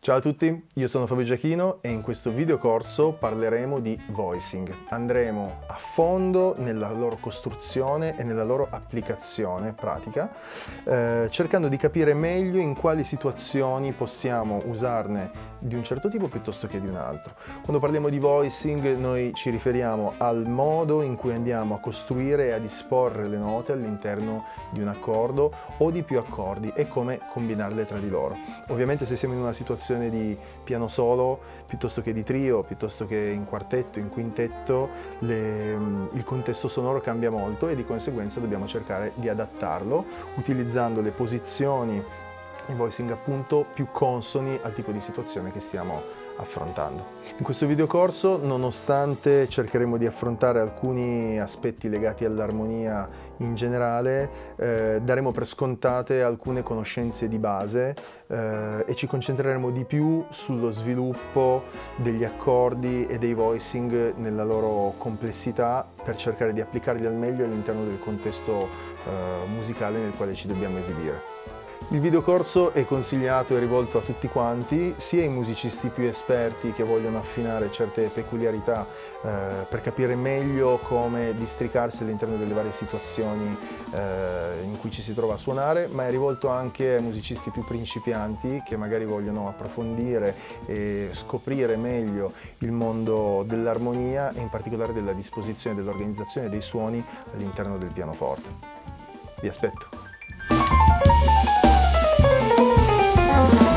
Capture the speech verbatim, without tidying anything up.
Ciao a tutti, io sono Fabio Giachino e in questo videocorso parleremo di voicing. Andremo a fondo nella loro costruzione e nella loro applicazione pratica, eh, cercando di capire meglio in quali situazioni possiamo usarne di un certo tipo piuttosto che di un altro. Quando parliamo di voicing noi ci riferiamo al modo in cui andiamo a costruire e a disporre le note all'interno di un accordo o di più accordi e come combinarle tra di loro. Ovviamente se siamo in una situazione di piano solo piuttosto che di trio, piuttosto che in quartetto, in quintetto, le, il contesto sonoro cambia molto e di conseguenza dobbiamo cercare di adattarlo utilizzando le posizioni i voicing appunto più consoni al tipo di situazione che stiamo affrontando. In questo videocorso, nonostante cercheremo di affrontare alcuni aspetti legati all'armonia in generale, eh, daremo per scontate alcune conoscenze di base eh, e ci concentreremo di più sullo sviluppo degli accordi e dei voicing nella loro complessità per cercare di applicarli al meglio all'interno del contesto eh, musicale nel quale ci dobbiamo esibire. Il videocorso è consigliato e rivolto a tutti quanti, sia ai musicisti più esperti che vogliono affinare certe peculiarità eh, per capire meglio come districarsi all'interno delle varie situazioni eh, in cui ci si trova a suonare, ma è rivolto anche ai musicisti più principianti che magari vogliono approfondire e scoprire meglio il mondo dell'armonia e in particolare della disposizione e dell'organizzazione dei suoni all'interno del pianoforte. Vi aspetto!